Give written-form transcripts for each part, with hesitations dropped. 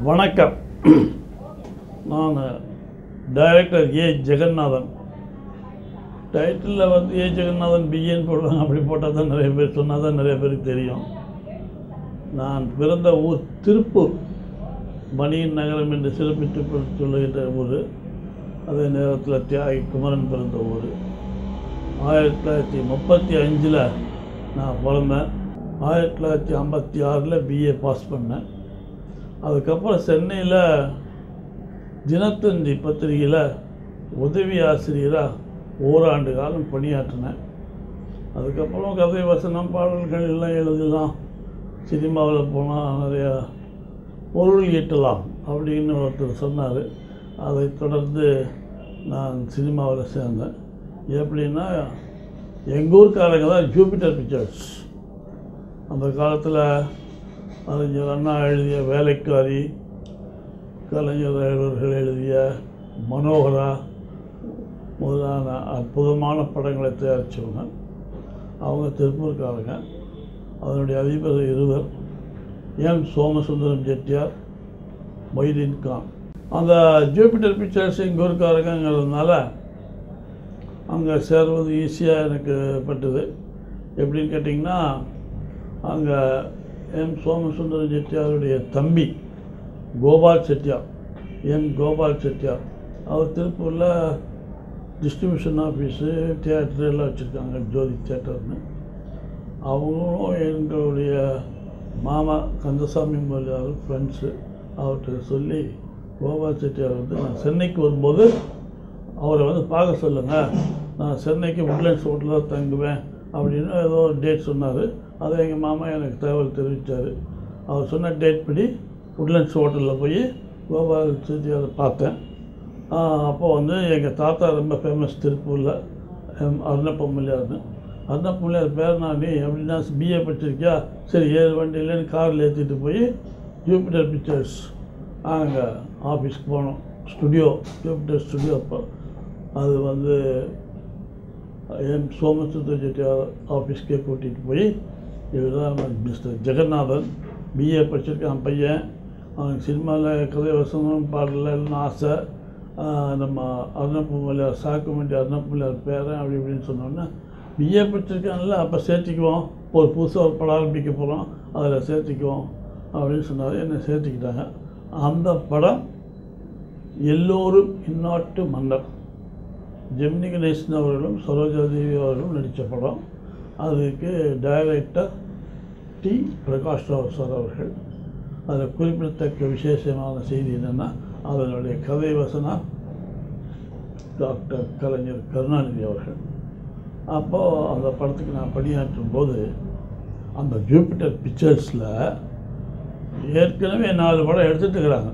வணக்கம். நான் director A.Jagannathan. டைட்டிலில் வந்து A.Jagannathan பிஏன்னு போடுவாங்க. அப்படி போட்டால் தான் நிறைய பேர் சொன்னால் தான் நிறைய பேருக்கு தெரியும். நான் பிறந்த ஊர் திருப்பூர், மணியின் நகரம் என்று சிறப்பித்து சொல்லுகின்ற ஊர். அதே நேரத்தில் தியாகி குமரன் பிறந்த ஊர். 1935 நான் பிறந்தேன். 1956 பிஏ பாஸ் பண்ணேன். அதுக்கப்புறம் சென்னையில் தினத்தந்தி பத்திரிகையில் உதவி ஆசிரியராக ஓராண்டு காலம் பணியாற்றினேன். அதுக்கப்புறம் கதை வசனம் பாடல்கள் எல்லாம் எழுதலாம், சினிமாவில் போனால் நிறையா பொருள் ஈட்டலாம் அப்படின்னு ஒருத்தர் சொன்னார். அதை தொடர்ந்து நான் சினிமாவில் சேர்ந்தேன். எப்படின்னா எங்கள் ஊருக்காரங்க தான் ஜூபிட்டர் பிக்சர்ஸ். அந்த காலத்தில் அறிஞர் அண்ணா எழுதிய வேலைக்காரி, கலைஞர் அவர்கள் எழுதிய மனோகரா முதலான அற்புதமான படங்களை தயாரித்தவங்க. அவங்க திருப்பூர்காரங்க. அதனுடைய அதிபர் இருவர், எம் சோமசுந்தரம் செட்டியார், மொய்தீன் கான். அந்த ஜூபிட்டர் பிக்சர்ஸ் எங்கள் ஊருக்காரங்கிறதுனால அங்கே சேர்வது ஈஸியாக எனக்கு பட்டது. எப்படின்னு கேட்டிங்கன்னா, அங்கே எம் சோமசுந்தரம் செட்டியாருடைய தம்பி கோபால் செட்டியார், கோபால் செட்டியார், அவர் திருப்பூரில் டிஸ்ட்ரிபியூஷன் ஆஃபீஸு, தியேட்டர் எல்லாம் வச்சுருக்காங்க, ஜோதி தியேட்டர்னு. அவங்களும் எங்களுடைய மாமா கந்தசாமி முதலியார் ஃப்ரெண்ட்ஸு. அவர்கிட்ட சொல்லி கோபால் செட்டியார் வந்து நான் சென்னைக்கு வரும்போது அவரை வந்து பார்க்க சொல்லுங்கள், நான் சென்னைக்கு உட்லண்ட்ஸ் ஹோட்டலில் தங்குவேன் அப்படின்னு ஏதோ ஒரு டேட் சொன்னார். அதை எங்கள் மாமா எனக்கு தகவல் தெரிவித்தார். அவர் சொன்ன டேட் படி உட்லண்ட்ஸ் ஹோட்டலில் போய் கோபால் செட்டியாரை பார்த்தேன். அப்போது வந்து எங்கள் தாத்தா ரொம்ப ஃபேமஸ் திருப்பூரில், அருணப்பம்மையார்னு. அருணப்பம்மையார் பேர் நான் எப்படின்னா பிஏ படிச்சிருக்கியா, சரி 7 வண்டியிலேன்னு காரில் ஏற்றிட்டு போய் ஜூபிட்டர் பிக்சர்ஸ் அங்கே ஆஃபீஸ்க்கு போனோம். Studio, Jupiter studio. அப்போ அது வந்து எம் சோமசுந்தர செட்டியார் ஆஃபீஸ்க்கே கூட்டிகிட்டு போய், இவர் தான் மிஸ்டர் ஜெகநாதன், பிஏ படிச்சிருக்கான் பையன், அவனுக்கு சினிமாவில் கதை வசனம் பாடலாம் ஆசை. நம்ம அருணப்பம்மையார், சாக்குமண்டி அருணப்பம்மையார் பேரன் அப்படி இப்படின்னு சொன்னோன்னா, பிஏ படிச்சிருக்கான்ல, அப்போ சேர்த்திக்குவோம், ஒரு புதுசாக ஒரு படம் ஆரம்பிக்க போகிறோம், அதில் சேர்த்திக்குவோம் அப்படின்னு சொன்னார். என்னை சேர்த்திக்கிட்டாங்க. அந்த படம் எல்லோரும் இந்நாட்டு மன்னர், ஜெமினி கணேசன் அவர்களும் சரோஜாதேவி அவர்களும் நடித்த படம். அதுக்கு director T Prakash Rao sir அவர்கள். அதில் குறிப்பிடத்தக்க விசேஷமான செய்தி என்னென்னா, அதனுடைய கதை வசனம் டாக்டர் கலைஞர் கருணாநிதி அவர்கள். அப்போது அந்த படத்துக்கு நான் பணியாற்றும் போது அந்த ஜூபிட்டர் பிக்சர்ஸில் ஏற்கனவே 4 படம் எடுத்துகிட்டு இருக்கிறாங்க.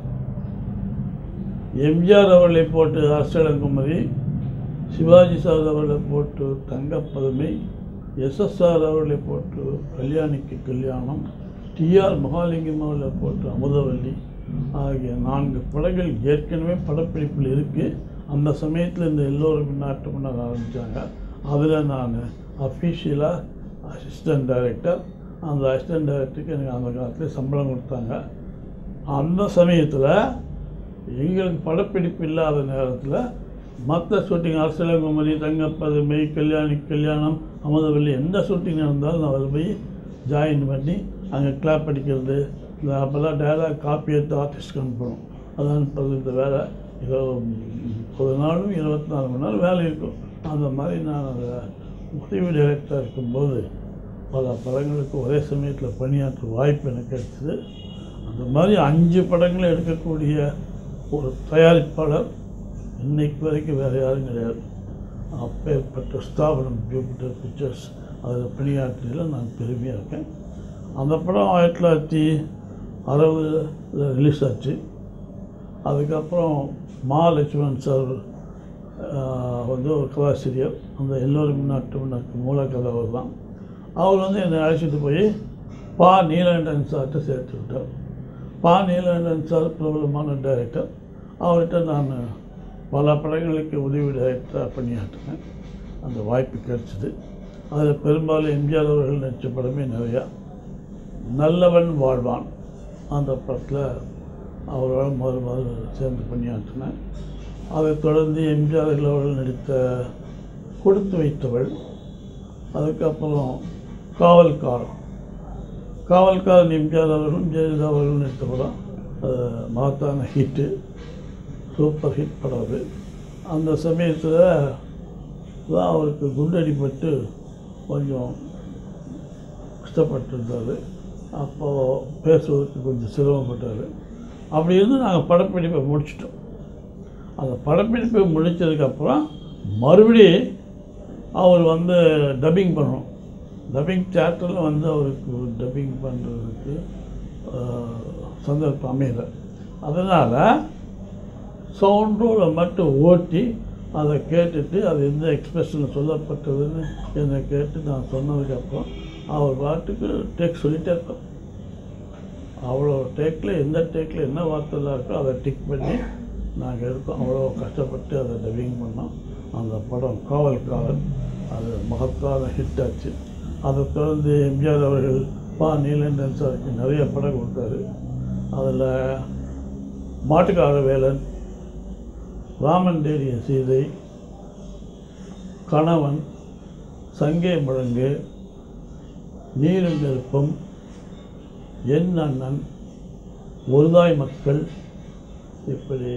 MGR அவர்களை போட்டு ஆஸ்திரேலியங்குமரி, சிவாஜி சார் அவர்களை போட்டு தங்கப்பதுமை, SSR அவர்களை போட்டு கல்யாணிக்கு கல்யாணம், TR மகாலிங்கம் அவர்களை போட்டு அமுதவல்லி ஆகிய 4 படங்கள் ஏற்கனவே படப்பிடிப்பில் இருக்குது. அந்த சமயத்தில் இந்த எல்லோரும் நாட்டு முன்னாடி ஆரம்பித்தாங்க. அதில் நான் அஃபீஷியலாக அசிஸ்டன்ட் டைரக்டர். அந்த அசிஸ்டன்ட் டைரக்டருக்கு எனக்கு அந்த காலத்தில் சம்பளம் கொடுத்தாங்க. அந்த சமயத்தில் எங்களுக்கு படப்பிடிப்பு இல்லாத நேரத்தில் மற்ற ஷூட்டிங், ஆஸ்திரேலியங்குமரி, தங்கப்பதுமை, கல்யாணிக்கு கல்யாணம், அமுதவல்லி, எந்த ஷூட்டிங் நடந்தாலும் நான் அதில் போய் ஜாயின் பண்ணி அங்கே கிளாப் அடிக்கிறது, இந்த அப்போல்லாம் டைலாக் காப்பி எடுத்து ஆர்டிஸ்ட்க்கு அனுப்பணும். அது அனுப்புறது இந்த வேலை. ஒரு நாளும் 24 மணி நேரம் வேலை இருக்கும். அந்த மாதிரி நான் அந்த உதவி டைரக்டராக இருக்கும்போது பல படங்களுக்கு ஒரே சமயத்தில் பணியாற்ற வாய்ப்பு எனக்கு கிடைச்சிது. அந்த மாதிரி 5 படங்களை எடுக்கக்கூடிய ஒரு தயாரிப்பாளர் இன்னைக்கு வரைக்கும் வேறு யாரும் கிடையாது. அப்பேற்பட்ட ஸ்தாபனம் ஜூபிட்டர் பிக்சர்ஸ். அதில் பணியாற்றியில் நான் பெருமையாக இருக்கேன். அந்த படம் 1960 ரிலீஸ் ஆச்சு. அதுக்கப்புறம் லட்சுமணன் சார் வந்து ஒரு கதாசிரியர், அந்த எல்லோரும் நாட்டு மூலக்கதை அவர் தான். அவர் வந்து என்னை அழைச்சிட்டு போய் நீலகண்டன் சார்கிட்ட சேர்த்து விட்டார். நீலகண்டன் சார் பிரபலமான டைரக்டர். அவர்கிட்ட நான் பல படங்களுக்கு உதவி டைரக்டராக பணியாற்றினேன். அந்த வாய்ப்பு கிடைச்சிது. அதில் பெரும்பாலும் எம்ஜிஆர் அவர்கள் நடித்த படமே நிறையா. நல்லவன் வாழ்வான் அந்த படத்தில் அவரோட முதல் சேர்ந்து பணியாற்றினேன். அதைத் தொடர்ந்து எம்ஜிஆர் அவர்கள் நடித்த கொடுத்து வைத்தவள், அதுக்கப்புறம் காவல்காரன் எம்ஜிஆர் அவர்களும் ஜெயலலிதா அவர்களும் நடித்த படம். அது மகத்தான ஹிட்டு, சூப்பர் ஹிட் படம் அது. அந்த சமயத்தில் தான் அவருக்கு குண்டடிப்பட்டு கொஞ்சம் கஷ்டப்பட்டிருந்தார். அப்போது பேசுவதற்கு கொஞ்சம் சிரமப்பட்டார். அப்படி இருந்து நாங்கள் படப்பிடிப்பை முடிச்சிட்டோம். அந்த படப்பிடிப்பை முடித்ததுக்கப்புறம் மறுபடியும் அவர் வந்து டப்பிங் பண்ணணும். டப்பிங் தியேட்டரில் வந்து அவருக்கு டப்பிங் பண்ணுறதுக்கு சந்தர்ப்பம் அமையலை. அதனால் சவுண்ட் ரோலை மட்டும் ஓட்டி அதை கேட்டுட்டு அது எந்த எக்ஸ்பிரஷனில் சொல்லப்பட்டதுன்னு என்னை கேட்டு நான் சொன்னதுக்கப்புறம் அவர் பாட்டுக்கு டேக் சொல்லிகிட்டே இருப்பார். அவ்வளோ டேக்கில் எந்த டேக்கில் என்ன வார்த்தைலாம் இருக்கோ அதை டிக் பண்ணி நாங்கள் இருக்கோம். அவ்வளோ கஷ்டப்பட்டு அதை டப்பிங் பண்ணோம். அந்த படம் காவல்காரன் அது மகத்தான ஹிட் ஆச்சு. அதை தொடர்ந்து எம்ஜிஆர் அவர்கள் நீலகண்டன் சாருக்கு நிறைய படம் கொடுத்தாரு. அதில் மாட்டுக்கார வேலன், ராமன் தேடிய சீதை, கணவன், சங்கே முழங்கு, நீரும் நெருப்பும், என் அண்ணன், ஒருதாய் மக்கள், இப்படி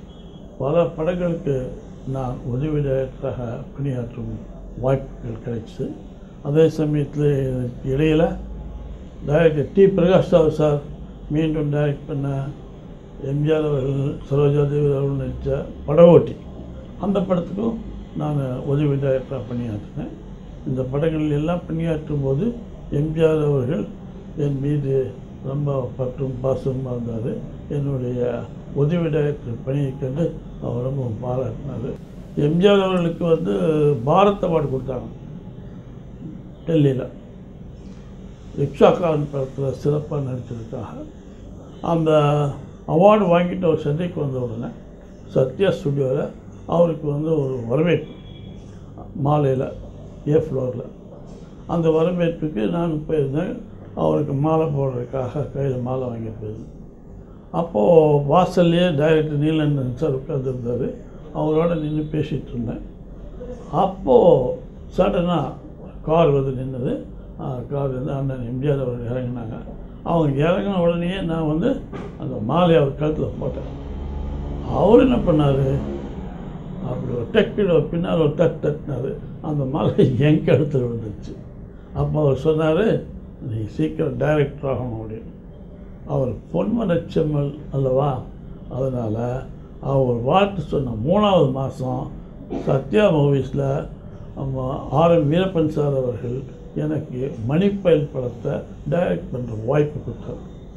பல படங்களுக்கு நான் உதவியாக பணியாற்றும் வாய்ப்புகள் கிடைச்சி. அதே சமயத்தில் இடையில் director T. Prakash Rao sir மீண்டும் டைரக்ட் பண்ண எம்ஜிஆர் அவர்கள் சரோஜா தேவி அவர்கள் நடித்த படகோட்டி, அந்த படத்துக்கும் நான் உதவி டைரக்டராக பணியாற்றினேன். இந்த படங்களில் எல்லாம் பணியாற்றும் போது எம்ஜிஆர் அவர்கள் என் மீது ரொம்ப பற்றும் பாசமாக இருந்தார். என்னுடைய உதவி டைரக்டர் பணியை கண்டு அவர் ரொம்ப பாராட்டினார். எம்ஜிஆர் அவர்களுக்கு வந்து பாரத் அவார்டு கொடுத்தாங்க டெல்லியில், ரிக்ஷாக்காரன் படத்தில் சிறப்பாக நடித்ததுக்காக. அந்த அவார்டு வாங்கிட்டு அவர் சென்னைக்கு வந்த உடனே சத்யா ஸ்டுடியோவில் அவருக்கு வந்து ஒரு வரவேற்பு மாலையில் ஏ ஃப்ளோரில். அந்த வரவேற்புக்கு நான் போயிருந்தேன். அவருக்கு மாலை போடுறதுக்காக கையில் மாலை வாங்கிட்டு போயிருந்தேன். அப்போது வாசல்லையே டைரக்டர் நீலகண்டன் சார் உட்காந்துருந்தார். அவரோட நின்று பேசிகிட்டு இருந்தேன். அப்போது சடனாக கார் வந்து நின்றுது. கார் வந்து அண்ணன் எம்ஜிஆர் அவர்கள் இறங்கினாங்க. அவங்க இறங்கின உடனே நான் வந்து அந்த மாலையை அவர் கழுத்தில் போட்டேன். அவர் என்ன பண்ணார், அப்படி ஒரு டெக்கில் பின்னால் ஒரு தட்டினார். அந்த மாலை என் கழுத்தில் விழுந்துச்சு. அப்போ அவர் சொன்னார், நீ சீக்கிரம் டைரக்டர் ஆகணும் அப்படின்னு. அவர் பொன்மனச்செம்மல் அல்லவா, அதனால் அவர் வாழ்த்து சொன்ன 3வது மாதம் சத்யா மூவிஸில் ஆர்.எம். வீரப்பன் சார் அவர்கள் எனக்கு மணிப்பயல் படத்தை டைரக்ட் பண்ணுற வாய்ப்பு கொடுத்தார்.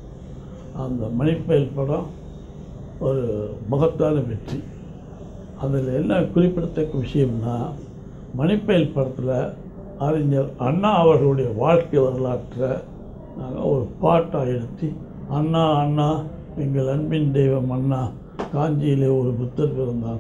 அந்த மணிப்பயல் படம் ஒரு மகத்தான வெற்றி. அதில் என்ன குறிப்பிடத்தக்க விஷயம்னா, மணிப்பயல் படத்தில் அறிஞர் அண்ணா அவர்களுடைய வாழ்க்கை வரலாற்றை நாங்கள் ஒரு பாட்டாக எடுத்து, அண்ணா அண்ணா எங்கள் அன்பின் தெய்வம் அண்ணா, காஞ்சியிலே ஒரு புத்தர் பிறந்தான்,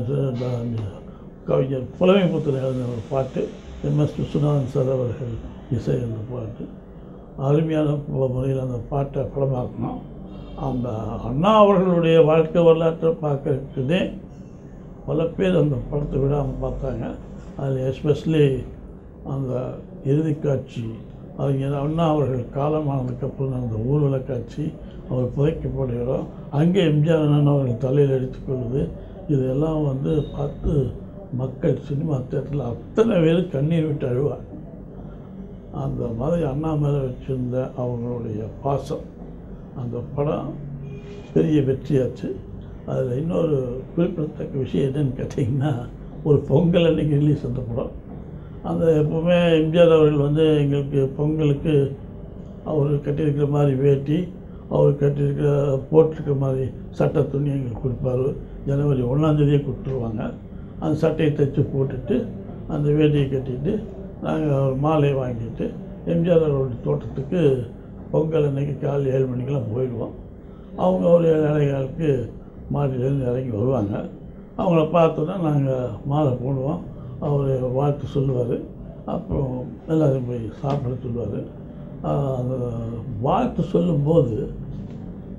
கவிஞர் புலமை புத்தர் எழுதின ஒரு பாட்டு. எம்.எஸ். விஸ்வநாதன் சார் அவர்கள் இசை அந்த பாட்டு அருமையான முறையில் அந்த பாட்டை படமாக்கணும். அந்த அண்ணா அவர்களுடைய வாழ்க்கை வரலாற்றை பார்க்கறதுக்குன்னே பல பேர் அந்த படத்தை விடாமல் பார்த்தாங்க. அதில் எஸ்பெஷலி அந்த இறுதி காட்சி, அறிஞர் அண்ணா அவர்கள் காலமானதுக்கப்புறம் அந்த ஊர்வல காட்சி, அவர் புதைக்கப்பட்ட இடம், அங்கே எம்ஜிஆர் அண்ணா அவர்கள் தலையில் எடுத்துக்கொள்வது, இதெல்லாம் வந்து பார்த்து மக்கள் சினிமா தேட்டரில் அத்தனை பேர் கண்ணீர் விட்டு அழுவார். அந்த மாதிரி அண்ணா மேலே வச்சுருந்த அவங்களுடைய பாசம், அந்த படம் பெரிய வெற்றியாச்சு. அதில் இன்னொரு குறிப்பிடத்தக்க விஷயம் என்னென்னு கேட்டிங்கன்னா, ஒரு பொங்கல் அன்றைக்கி ரிலீஸ் அந்த படம். அந்த எப்போவுமே எம்ஜிஆர் அவர்கள் வந்து எங்களுக்கு பொங்கலுக்கு அவர் கட்டியிருக்கிற மாதிரி வேட்டி, அவர் கட்டியிருக்கிற போட்டிருக்கிற மாதிரி சட்டை துணி எங்களுக்கு கொடுப்பார். ஜனவரி 1ஆம் தேதியே கொடுத்துருவாங்க. அந்த சட்டையை தைச்சி போட்டுட்டு அந்த வேட்டியை கட்டிட்டு நாங்கள் ஒரு மாலையை வாங்கிட்டு எம்ஜிஆர் அவருடைய தோட்டத்துக்கு பொங்கல் அன்றைக்கி காலை 7 மணிக்கெலாம் போயிடுவோம். அவங்க ஒரு 7:15க்கு மாடியிலேருந்து இறங்கி வருவாங்க. அவங்கள பார்த்தோன்னா நாங்கள் மாலை போடுவோம். அவர் வாழ்த்து சொல்லுவார். அப்புறம் எல்லோரும் போய் சாப்பிட சொல்லுவார். அந்த வாழ்த்து சொல்லும்போது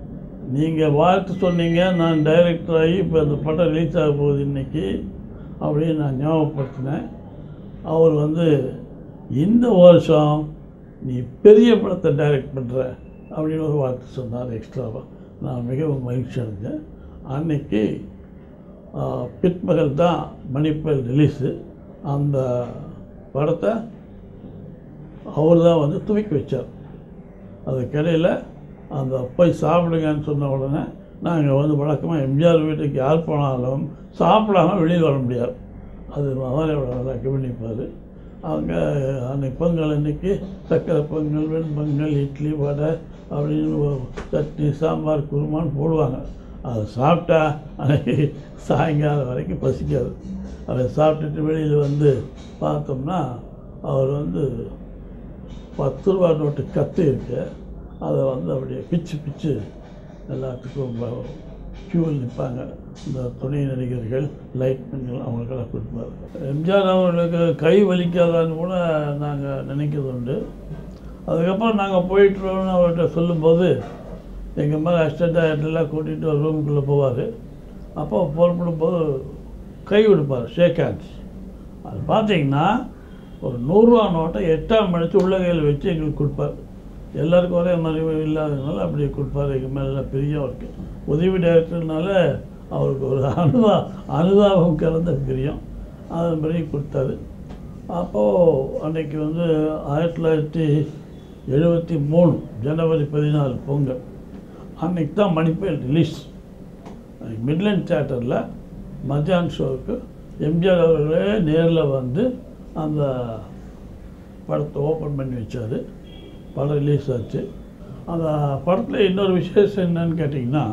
நீங்கள் வாழ்த்து சொன்னீங்க, நான் டைரக்டர் ஆகி இப்போ அந்த படம் ரிலீஸ் ஆக போகுது இன்றைக்கி அப்படின்னு நான் ஞாபகப்படுத்தினேன். அவர் வந்து இந்த வருஷம் நீ பெரிய படத்தை டைரக்ட் பண்ணுற அப்படின்னு ஒரு வார்த்தை சொன்னார் எக்ஸ்ட்ராவாக. நான் மிகவும் மகிழ்ச்சி அடைஞ்சேன். அன்றைக்கி பிற்பகல் தான் மணிப்பல் ரிலீஸு. அந்த படத்தை அவர் தான் வந்து துவக்கி வச்சார். அதுக்கிடையில் அந்த போய் சாப்பிடுங்கன்னு சொன்ன உடனே நாங்கள் வந்து வழக்கமாக எம்ஜிஆர் வீட்டுக்கு யார் போனாலும் சாப்பிடாமல் வெளியில் வர முடியாது. அது அவரோட நல்லா கவனிப்பார். அவங்க அன்றைக்கி பொங்கல் அன்றைக்கி சக்கரை பொங்கல், வெண்பொங்கல், இட்லி, வடை அப்படின்னு சட்னி, சாம்பார், குருமான்னு போடுவாங்க. அதை சாப்பிட்டா அன்றைக்கி சாயங்காலம் வரைக்கும் பசிக்காது. அதை சாப்பிட்டுட்டு வெளியில் வந்து பார்த்தோம்னா அவர் வந்து 10 ரூபா நோட்டு கத்து இருக்கு. அதை வந்து அப்படியே பிச்சு எல்லாத்துக்கும் க்யூவில் நிற்பாங்க. இந்த துணை நடிகர்கள், லைட்மேன்கள் அவங்களுக்கெல்லாம் கொடுப்பார். எம்ஜிஆர் அவர்களுக்கு கை வலிக்காதான்னு கூட நாங்கள் நினைக்கிறது உண்டு. அதுக்கப்புறம் நாங்கள் போயிட்டுருவோம்னு அவர்கிட்ட சொல்லும்போது எங்கள் மேலே அசிஸ்டன்ட் டைரக்டர்லாம் கூட்டிகிட்டு ஒரு ரூமுக்குள்ளே போவார். அப்போ புறப்படும் போது கை கொடுப்பார், ஷேக் ஹேண்ட்ஸ். அது பார்த்தீங்கன்னா ஒரு 100 ரூபா நோட்டை 8ஆம் மணித்து உள்ள கையில் வச்சு எங்களுக்கு கொடுப்பார். எல்லாருக்கும் ஒரே மாதிரி இல்லாததுனால அப்படியே கொடுப்பார். எங்கள் மேலே பெரிய அவருக்கு உதவி டைரக்டர்னால அவருக்கு ஒரு அனுதாபம் கலந்த பிரியம். அதன்படி கொடுத்தாரு. அப்போது அன்றைக்கி வந்து 1973 ஜனவரி 14 பொங்கல் அன்றைக்கி தான் மணிப்பேல் ரிலீஸ். மிட்லேண்ட் தியேட்டரில் மத்தியான ஷோவுக்கு எம்ஜிஆர் அவர்களே நேரில் வந்து அந்த படத்தை ஓப்பன் பண்ணி வச்சார். படம் ரிலீஸ் ஆச்சு. அந்த படத்தில் இன்னொரு விசேஷம் என்னன்னு கேட்டிங்கன்னா,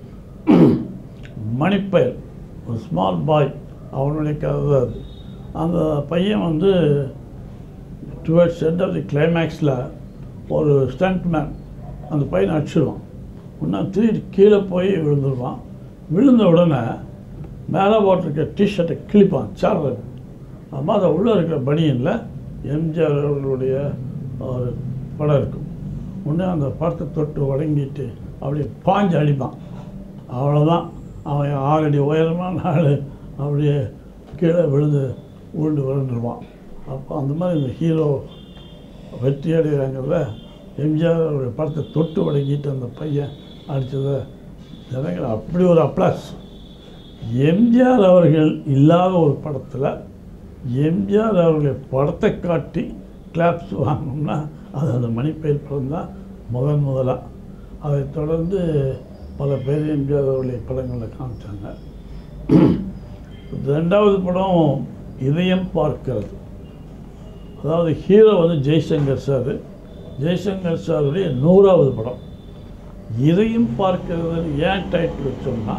மணிப்பயல் ஒரு ஸ்மால் பாய், அவனுடைய கதை தான் அது. அந்த பையன் வந்து டுவர்ட்ஸ் எண்ட் ஆஃப் தி கிளைமேக்ஸில் ஒரு ஸ்டண்ட் மேன் அந்த பையனை அடிச்சிடுவான். இன்னும் திருடி கீழே போய் விழுந்துருவான். விழுந்த உடனே மேலே போட்டிருக்க டிஷர்ட்டை கிழிப்பான் சார்லர். அம்மா அதை உள்ளே இருக்கிற பனியனில் எம்ஜிஆர் அவர்களுடைய ஒரு படம் இருக்கும். உடனே அந்த படத்தை தொட்டு வழங்கிட்டு அப்படியே பாஞ்சு அடிப்பான். அவ்வளோதான், அவன் 6 அடி உயரமான ஆள் அப்படியே கீழே உருண்டு விழுந்துருவான். அப்போ அந்த மாதிரி இந்த ஹீரோ வெற்றி அடைகிறாங்கிறத எம்ஜிஆர் அவருடைய படத்தை தொட்டு வழங்கிட்டு அந்த பையன் அடித்ததை ஜனங்கள் அப்படி ஒரு அப்ளாஸ். எம்ஜிஆர் அவர்கள் இல்லாத ஒரு படத்தில் எம்ஜிஆர் அவர்களுடைய படத்தை காட்டி கிளாப்ஸ் வாங்கணும்னா அது அந்த மணிப்பேல் படம் தான் முதலாக. அதைத் தொடர்ந்து பல பேர் எம்ஜிஆர் அவர்களுடைய படங்களில் காமிச்சாங்க. 2வது படம் இதயம் பார்க்கிறது. அதாவது ஹீரோ வந்து ஜெய்சங்கர் சார். ஜெய்சங்கர் சாருடைய 100வது படம். இதயம் பார்க்கிறதுன்னு ஏன் டைட்டில் வச்சோம்னா,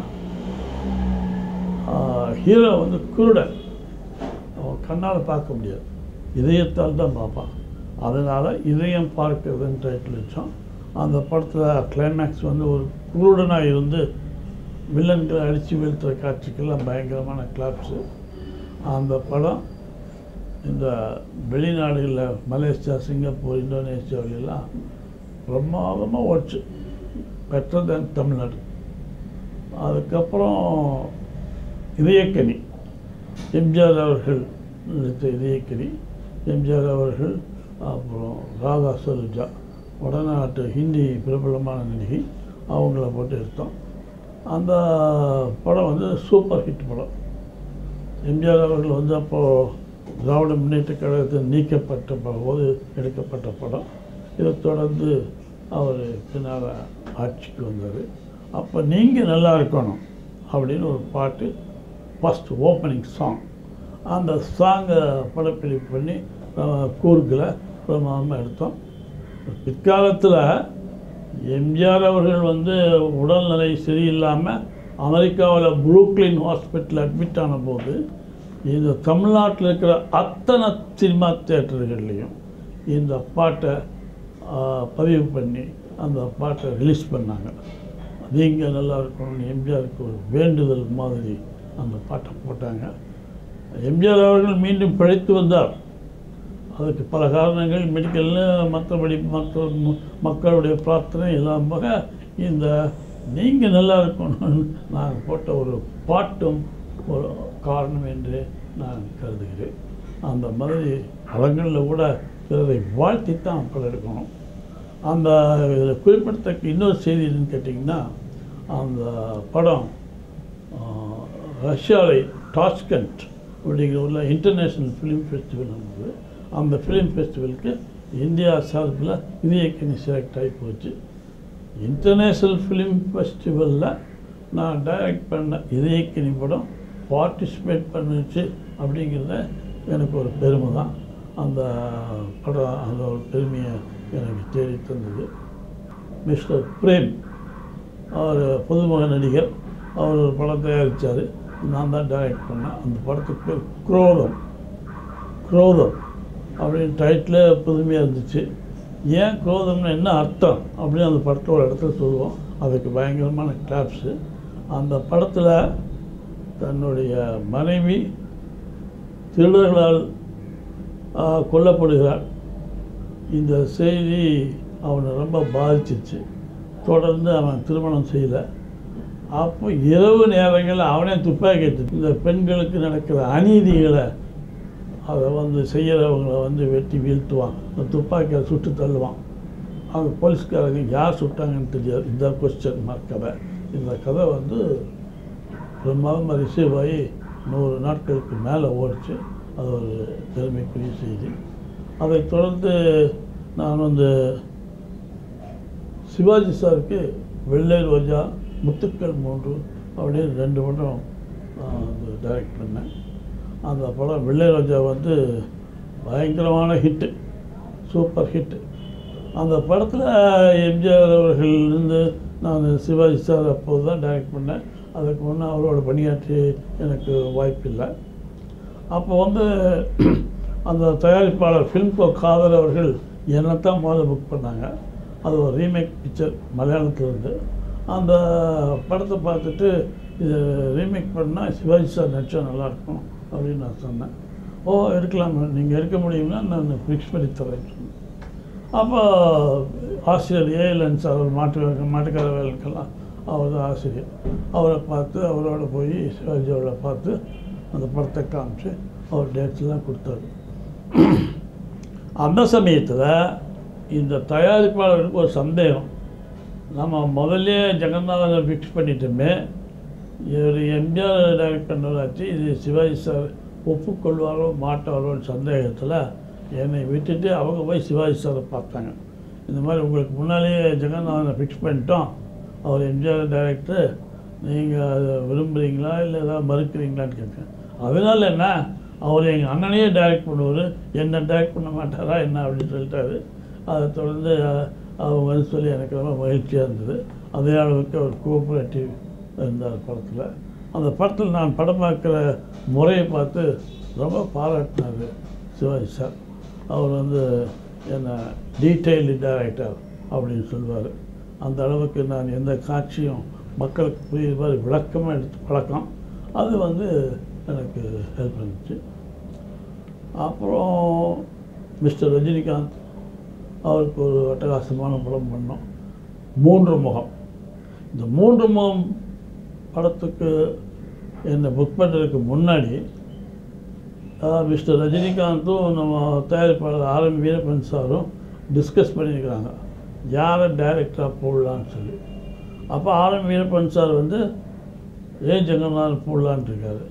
ஹீரோ வந்து குருடன், அவன் கண்ணால் பார்க்க முடியாது, இதயத்தால் தான் பார்ப்பான். அதனால் இதயம் பார்க்கிறதுன்னு டைட்டில் வச்சோம். அந்த படத்தில் கிளைமேக்ஸ் வந்து ஒரு குருடனாக இருந்து வில்லன்களை அடித்து வீழ்த்துற காட்சிக்கெல்லாம் பயங்கரமான கிளாப்ஸு. அந்த படம் இந்த வெளிநாடுகளில் மலேசியா, சிங்கப்பூர், இந்தோனேஷியாவிலெல்லாம் பிரமாதமாக ஓடிச்சு, பெட்டர் தென் தமிழ்நாடு. அதுக்கப்புறம் இதயக்கனி, எம்ஜிஆர் அவர்கள் நடித்த இதயக்கனி. எம்ஜிஆர் அவர்கள், அப்புறம் ராதா சலுஜா, வடநாட்டு ஹிந்தி பிரபலமான நடிகை, அவங்கள போட்டு எடுத்தோம். அந்த படம் வந்து சூப்பர் ஹிட் படம். எம்ஜிஆர் அவர்கள் வந்து அப்போது திராவிட முன்னேற்ற கழகத்தில் நீக்கப்பட்ட போது எடுக்கப்பட்ட படம். இதை தொடர்ந்து அவர் பின்னால் ஆட்சிக்கு வந்தார். அப்போ நீங்கள் நல்லா இருக்கணும் அப்படின்னு ஒரு பாட்டு, ஃபஸ்ட் ஓப்பனிங் சாங். அந்த சாங்கை படப்பிடிப்பு பண்ணி கூர்கில் பிரமாதமாக எடுத்தோம். பிற்காலத்தில் எம்ஜிஆர் அவர்கள் வந்து உடல்நிலை சரியில்லாமல் அமெரிக்காவில் புரூக்ளின் ஹாஸ்பிட்டல் அட்மிட் ஆன போது இந்த தமிழ்நாட்டில் இருக்கிற அத்தனை சினிமா தியேட்டர்கள்லேயும் இந்த பாட்டை பதிவு பண்ணி அந்த பாட்டை ரிலீஸ் பண்ணாங்க. நீங்கள் நல்லா இருக்கணும்னு எம்ஜிஆருக்கு ஒரு வேண்டுதல் மாதிரி அந்த பாட்டை போட்டாங்க. எம்ஜிஆர் அவர்கள் மீண்டும் பிழைத்து வந்தார். அதுக்கு பல காரணங்கள், மெடிக்கல்னு, மற்றபடி மக்களுடைய பிரார்த்தனை இல்லாமல் இந்த நீங்கள் நல்லா இருக்கணும்னு நான் போட்ட ஒரு பாட்டும் ஒரு காரணம் என்று நான் கருதுகிறேன். அந்த மாதிரி படங்களில் கூட பிறரை வாழ்த்தித்தான் மக்கள் இருக்கணும். அந்த இதில் குறிப்பிடத்தக்க இன்னொரு செய்தி என்னன்னு கேட்டிங்கன்னா, அந்த படம் ரஷ்யாவில் டாஷ்கண்ட் அப்படிங்கிற உள்ள இன்டர்நேஷ்னல் ஃபிலிம் ஃபெஸ்டிவல் இருந்தது. அந்த ஃபிலிம் ஃபெஸ்டிவலுக்கு இந்தியா சார்பில் இதயக்கனி செலக்ட் ஆகி போச்சு. இன்டர்நேஷ்னல் ஃபிலிம் ஃபெஸ்டிவலில் நான் டைரக்ட் பண்ண இதயக்கனி படம் பார்ட்டிசிபேட் பண்ணிச்சு அப்படிங்கிறத எனக்கு ஒரு பெருமை தான். அந்த படம் அந்த ஒரு பெருமையை எனக்கு தேடி தந்தது. மிஸ்டர் பிரேம் அவர் புதுமுக நடிகர், அவர் ஒரு படம் தயாரித்தார், நான் தான் டைரக்ட் பண்ணேன். அந்த படத்துக்கு பேர் குரோதம் அப்படின்னு டைட்டில் புதுமையாக இருந்துச்சு. ஏன் குரோதம்னு என்ன அர்த்தம் அப்படின்னு அந்த படத்தோட இடத்துல சொல்லுவோம். அதுக்கு பயங்கரமான கிளாப்ஸு. அந்த படத்தில் தன்னுடைய மனைவி திருடர்களால் கொல்லப்படுகிறார். இந்த செய்தி அவனை ரொம்ப பாதிச்சிச்சு. தொடர்ந்து அவன் திருமணம் செய்யலை. அப்போ இரவு நேரங்களில் அவனே துப்பாக்கி எடுத்து இந்த பெண்களுக்கு நடக்கிற அநீதிகளை அதை செய்கிறவங்களை வெட்டி வீழ்த்துவான். அந்த துப்பாக்கியை சுட்டு தள்ளுவான். அவங்க போலீஸ்காரங்க யார் சுட்டாங்கன்னு தெரியாது. இந்த கொஸ்டின் மார்க் கதை. இந்த கதை பிரமாதமாக ரிசீவ் ஆகி 100 நாட்களுக்கு மேலே ஓடிச்சு. அது ஒரு பெருமைக்குரிய செய்தி. அதை தொடர்ந்து நான் சிவாஜி சாருக்கு வெள்ளை ரோஜா, முத்துக்கள் 3 அப்படின்னு 2 படம் டைரக்ட் பண்ணேன். அந்த படம் வெள்ளை ரோஜா பயங்கரமான ஹிட்டு, சூப்பர் ஹிட்டு. அந்த படத்தில் எம்ஜிஆர் அவர்களிருந்து நான் சிவாஜி சார் அப்போது தான் டைரக்ட் பண்ணேன். அதுக்கு முன்னே அவரோட பணியாற்றி எனக்கு வாய்ப்பு இல்லை. அப்போ அந்த தயாரிப்பாளர் ஃபிலிம்கோ காதர் அவர்கள் என்னைத்தான் முதல்ல புக் பண்ணாங்க. அது ஒரு ரீமேக் பிக்சர் மலையாளத்துலேருந்து. அந்த படத்தை பார்த்துட்டு இது ரீமேக் பண்ணால் சிவாஜி சார் நடிச்சா நல்லாயிருக்கும் அப்படின்னு நான் சொன்னேன். எடுக்கலாம், நீங்கள் எடுக்க முடியும்னா நான் ஃபிக்ஸ் பண்ணி தரேன்னு சொன்னேன். அப்போ ஆசிரியர் ஏஎல்என் சார் மாட்டுக்கார வேலைக்கெல்லாம் அவர் தான் ஆசிரியர். அவரை பார்த்து அவரோட போய் சிவாஜியோட பார்த்து அந்த படத்தை காமிச்சு அவர் டேட்ஸ்லாம் கொடுத்தாரு. அந்த சமயத்தில் இந்த தயாரிப்பாளருக்கு ஒரு சந்தேகம். நம்ம முதல்ல ஜெகநாதனை ஃபிக்ஸ் பண்ணிட்டோமே, இவர் எம்ஜிஆர் டைரக்ட் பண்ணதாச்சு, இது சிவாஜி சார் ஒப்புக்கொள்வாரோ மாட்டாரோன்னு சந்தேகத்தில் என்னை விட்டுட்டு அவங்க போய் சிவாஜி சாரை பார்த்தாங்க. இந்த மாதிரி உங்களுக்கு முன்னாலேயே ஜெகநாதனை ஃபிக்ஸ் பண்ணிட்டோம், அவர் எம்ஜிஆர் டைரக்டர், நீங்கள் அதை விரும்புகிறீங்களா இல்லை ஏதாவது மறுக்கிறீங்களான்னு கேட்டேன். அதனால் என்ன, அவர் எங்கள் அண்ணனையே டைரக்ட் பண்ணுவார், என்ன டைரக்ட் பண்ண மாட்டாரா என்ன அப்படின்னு சொல்லிட்டாரு. அதை தொடர்ந்து அவங்க சொல்லி எனக்கு ரொம்ப மகிழ்ச்சியாக இருந்தது. அதே அளவுக்கு அவர் கோஆப்ரேட்டிவ் இருந்தார் படத்தில். அந்த படத்தில் நான் படம் பார்க்குற முறையை பார்த்து ரொம்ப பாராட்டினார் சிவாஜி சார். அவர் என்ன டீட்டெயில்டு டைரக்டர் அப்படின்னு சொல்லுவார். அந்த அளவுக்கு நான் எந்த காட்சியும் மக்களுக்கு புரியுற மாதிரி விளக்கமாக எடுத்து பழக்கம். அது எனக்கு ஹெல்ப் பண்ணிச்சு. அப்புறம் மிஸ்டர் ரஜினிகாந்த் அவருக்கு ஒரு அட்டகாசமான படம் பண்ணோம், 3 முகம். இந்த 3 முகம் படத்துக்கு என்னை புக் பண்ணுறதுக்கு முன்னாடி மிஸ்டர் ரஜினிகாந்தும் நம்ம தயாரிப்பாளர் ஆர்.எம். வீரப்பன் சாரும் டிஸ்கஸ் பண்ணியிருக்கிறாங்க யாரை டைரக்டராக போடலான்னு சொல்லி. அப்போ ஆர்.எம். வீரப்பன் சார் A.Jagannathan போடலான் இருக்கார்.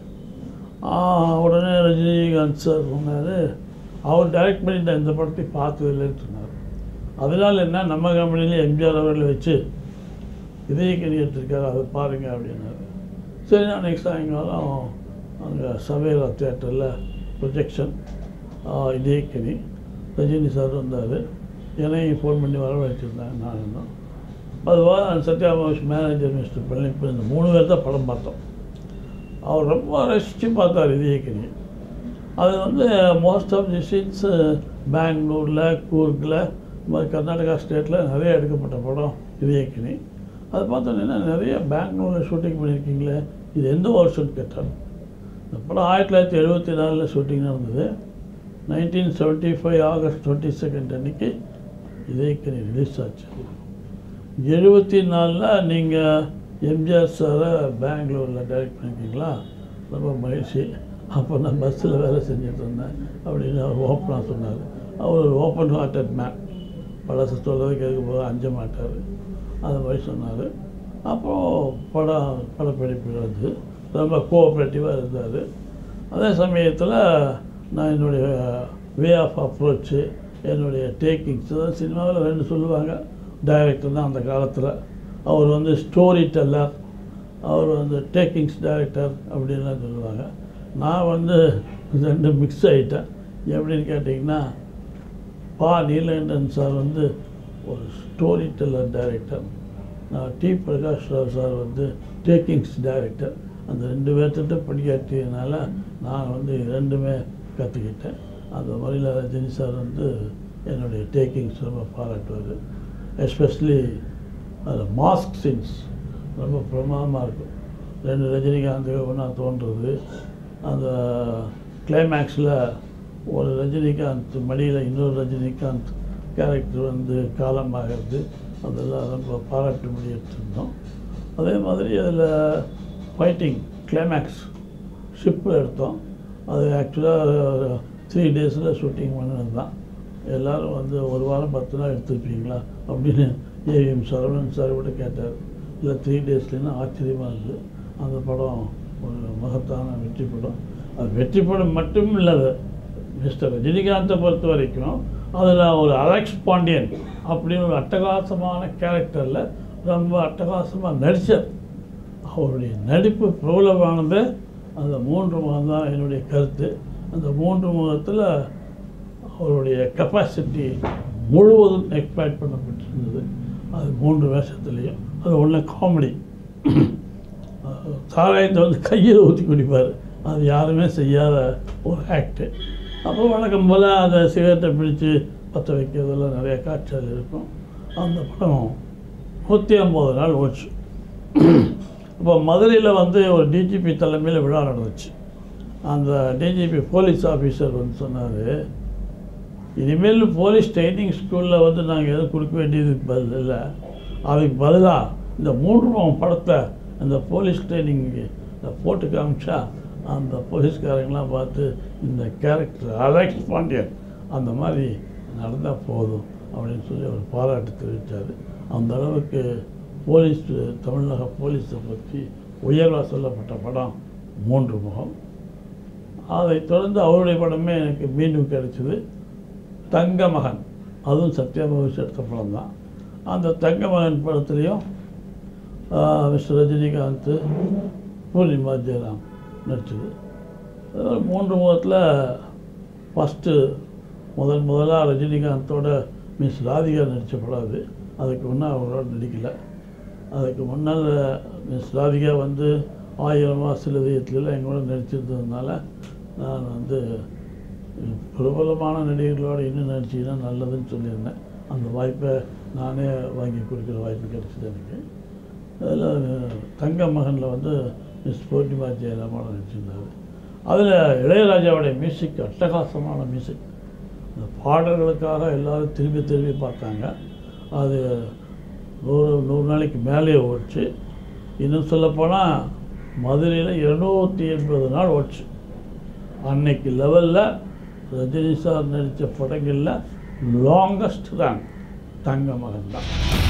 உடனே ரஜினிகாந்த் சார் சொன்னார், அவர் டைரக்ட் பண்ணிட்ட இந்த படத்தை பார்த்ததில்லைன்னு சொன்னார். அதனால் என்ன, நம்ம கம்பெனியில் எம்ஜிஆர் அவர்களை வச்சு இதயக்கனி எடுத்திருக்காரு, அதை பாருங்கள் அப்படின்னாரு. சரி, நான் நெக்ஸ்ட் சாயங்காலம் அங்கே சவேரா தியேட்டரில் ப்ரொஜெக்ஷன் இதயக்கனி, ரஜினி சார் வந்தார், என்னையும் ஃபோன் பண்ணி வரவழைச்சிருந்தாங்க. நான் இன்னும் அதுவாக சத்யாபாஷ் மேனேஜர் மிஸ்டர் பழனிப்பு, இந்த 3 பேர் தான் படம் பார்த்தோம். அவர் ரொம்ப ரசித்து பார்த்தார் இதயக்கனி. அது மோஸ்ட் ஆஃப் தி சீன்ஸ் பெங்களூரில், கூர்கில், இந்த மாதிரி கர்நாடகா ஸ்டேட்டில் நிறைய எடுக்கப்பட்ட படம் இதயக்கனி. அதை பார்த்தோன்னா நிறைய பெங்களூரில் ஷூட்டிங் பண்ணியிருக்கீங்களே, இது எந்த வருஷம்னு கேட்டார். இந்த படம் 1974 ஷூட்டிங் நடந்தது. 1975 ஆகஸ்ட் 22 அன்றைக்கி இதயக்கனி ரிலீஸ் ஆச்சு. 74 நீங்கள் எம்ஜிஆர் சாரை பெங்களூரில் டைரக்ட் பண்ணிக்கிங்களா? ரொம்ப மகிழ்ச்சி. அப்போ நான் பஸ்ஸில் வேலை செஞ்சுட்டு இருந்தேன் அப்படின்னு அவர் ஓப்பனாக சொன்னார். அவர் ஒரு ஓப்பன் ஹார்ட்டட் மேன், பழசு சொல்கிறது கேட்க போக அஞ்ச மாட்டார், அது மாதிரி சொன்னார். அப்புறம் படப்பிடிப்பு வந்து ரொம்ப கோஆப்ரேட்டிவாக இருந்தார். அதே சமயத்தில் நான் என்னுடைய வே ஆஃப் அப்ரோச்சு, என்னுடைய டேக்கிங்ஸ் தான் சினிமாவில் 2 சொல்லுவாங்க. டைரக்டர் தான் அந்த காலத்தில். அவர் வந்து ஸ்டோரி டெல்லர், அவர் வந்து டேக்கிங்ஸ் டைரக்டர் அப்படின்லாம் சொல்லுவாங்க. நான் வந்து 2 மிக்ஸ் ஆகிட்டேன். எப்படின்னு கேட்டிங்கன்னா, நீலகண்டன் சார் வந்து ஒரு ஸ்டோரி டெல்லர் டைரக்டர், நான் டி பிரகாஷ் ராவ் சார் வந்து டேக்கிங்ஸ் டைரக்டர். அந்த 2 பேர்த்திட்ட படிக்காட்டியதுனால நான் வந்து 2மே கற்றுக்கிட்டேன். அந்த முறையில் ரஜினி சார் வந்து என்னுடைய டேக்கிங்ஸ் ரொம்ப பாராட்டுவார். எஸ்பெஷலி அது மாஸ்க் சீன்ஸ் ரொம்ப பிரமாதமாக இருக்கும். 2 ரஜினிகாந்த் ஒன்றா தோன்றுறது, அந்த கிளைமேக்ஸில் ஒரு ரஜினிகாந்த் மடியில் இன்னொரு ரஜினிகாந்த் கேரக்டர் வந்து காலமாகிறது, அதெல்லாம் ரொம்ப பாராட்டு முடியிருந்தோம். அதே மாதிரி அதில் ஃபைட்டிங் கிளைமேக்ஸ் ஷிப்பில் எடுத்தோம். அது ஆக்சுவலாக 3 டேஸில் ஷூட்டிங் பண்ணது தான். எல்லோரும் வந்து 1 வாரம் 10 நாள் எடுத்துருப்பீங்களா அப்படின்னு ஏவிஎம் சரவணன் சார் கூட கேட்டார். இல்லை 3 டேஸ்லன்னா ஆச்சரியமாக இருந்தது. அந்த படம் ஒரு மகத்தான வெற்றி படம். அது வெற்றி படம் மட்டும் இல்லை, மிஸ்டர் ரஜினிகாந்தை பொறுத்த வரைக்கும் அதில் ஒரு அலெக்ஸ் பாண்டியன் அப்படின்னு ஒரு அட்டகாசமான கேரக்டரில் ரொம்ப அட்டகாசமாக நடித்தார். அவருடைய நடிப்பு பிரபலமானது அந்த 3 முகம் தான் என்னுடைய கருத்து. அந்த 3 முகத்தில் அவருடைய கெப்பாசிட்டி முழுவதும் எக்ஸ்பிளாய்ட் பண்ணப்பட்டிருந்தது. அது 3 வேஷத்துலேயும். அது ஒன்று காமெடி, சாராயத்தை வந்து கையில் ஊற்றி குடிப்பார், அது யாருமே செய்யாத ஒரு ஆக்டு. அப்புறம் வழக்கம் போல் அந்த சிகரெட்டை பிடிச்சி பற்ற வைக்கிறதெல்லாம் நிறைய காட்சிகள் இருக்கும். அந்த படம் 150 நாள் ஓச்சு. இப்போ மதுரையில் வந்து ஒரு டிஜிபி தலைமையில் விழா நடந்துச்சு. அந்த டிஜிபி போலீஸ் ஆஃபீஸர் வந்து சொன்னார், இனிமேல் போலீஸ் ட்ரைனிங் ஸ்கூலில் வந்து நாங்கள் எதுவும் கொடுக்க வேண்டியதுக்கு பதில் இல்லை, அதுக்கு பதிலாக இந்த 3 படத்தை அந்த போலீஸ் ட்ரைனிங்கு போட்டு காமிச்சா அந்த போலீஸ்காரங்களாம் பார்த்து இந்த கேரக்டர் அலெக்ஸ் பாண்டியன் அந்த மாதிரி நடந்தால் போதும் அப்படின்னு சொல்லி அவர் பாராட்டு தெரிவித்தார். அந்த அளவுக்கு போலீஸ், தமிழக போலீஸை பற்றி உயர்வாக சொல்லப்பட்ட படம் 3 முகம். அதை தொடர்ந்து அவருடைய படமே எனக்கு மீண்டும் கிடைச்சிது, தங்க மகன். அதுவும் சத்யபாபு எடுத்த படம் தான். அந்த தங்க மகன் படத்துலேயும் மிஸ்டர் ரஜினிகாந்த், பூர்ணிமா ஜெயராம் நடிச்சது. 3 முகத்தில் ஃபஸ்ட்டு முதலாக ரஜினிகாந்தோட மிஸ் ராதிகா நடித்த படம் அது. அதுக்கு முன்னால் அவரோட நடிக்கலை. அதுக்கு முன்னால் மிஸ் ராதிகா வந்து 1000 மாசத்தில் இதயத்துலலாம் எங்களோட நடிச்சிருந்ததுனால நான் வந்து பிரபலமான நடிகர்களோடு இன்னும் நடிச்சிங்கன்னா நல்லதுன்னு சொல்லியிருந்தேன். அந்த வாய்ப்பை நானே வாங்கி கொடுக்குற வாய்ப்பு கிடைச்சிது எனக்கு. அதில் தங்க மகனில் வந்து மிஸ் பூர்ணிமா ஜெயராமோட நடிச்சிருந்தார். அதில் இளையராஜாவுடைய மியூசிக் அட்டகாசமான மியூசிக். அந்த பாடல்களுக்காக எல்லோரும் திரும்பி பார்த்தாங்க. அது 100 நாளைக்கு மேலே ஓடிச்சு. இன்னும் சொல்லப்போனால் மதுரையில் 280 நாள் ஓடிச்சு. அன்னைக்கு லெவலில் ரஜினி சார் நடித்த படங்களில் லாங்கஸ்ட் ரன் தங்க மகன் தான்.